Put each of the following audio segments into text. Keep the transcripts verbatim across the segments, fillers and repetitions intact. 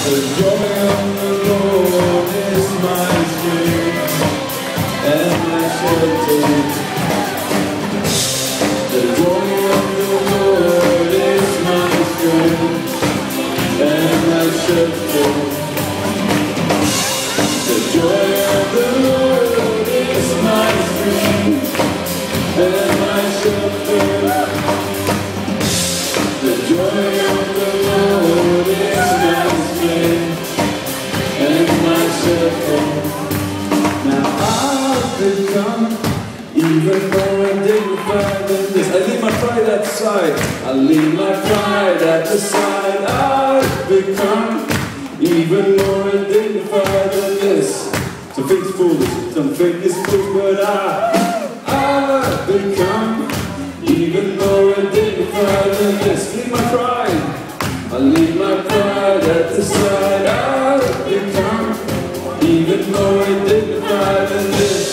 The joy of the Lord is my strength and my shelter. The joy of the Lord is my strength and my shelter. The joy of the Lord is my strength and my shelter. The joy of the Lord is my strength and my shelter. Now I've become even more dignified than this. I leave my pride at the side. I leave my pride at the side. I've become even more dignified than this. Some fake fools, some fake is fools, but I, I've become even more dignified than this. Leave my pride. I leave my pride at the side. I've become even more dignified than this.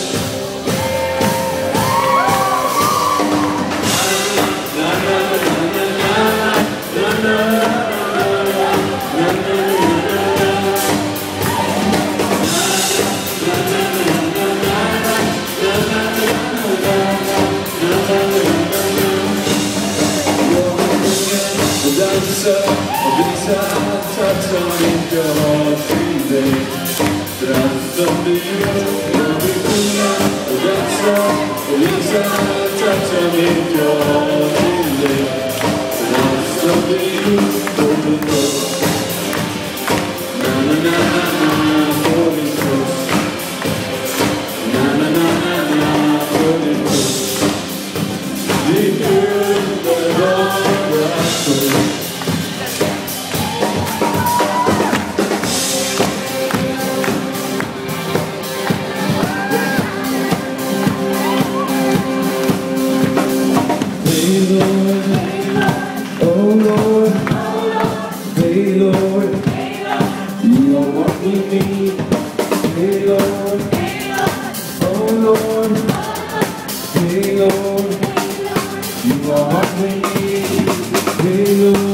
Hey Lord,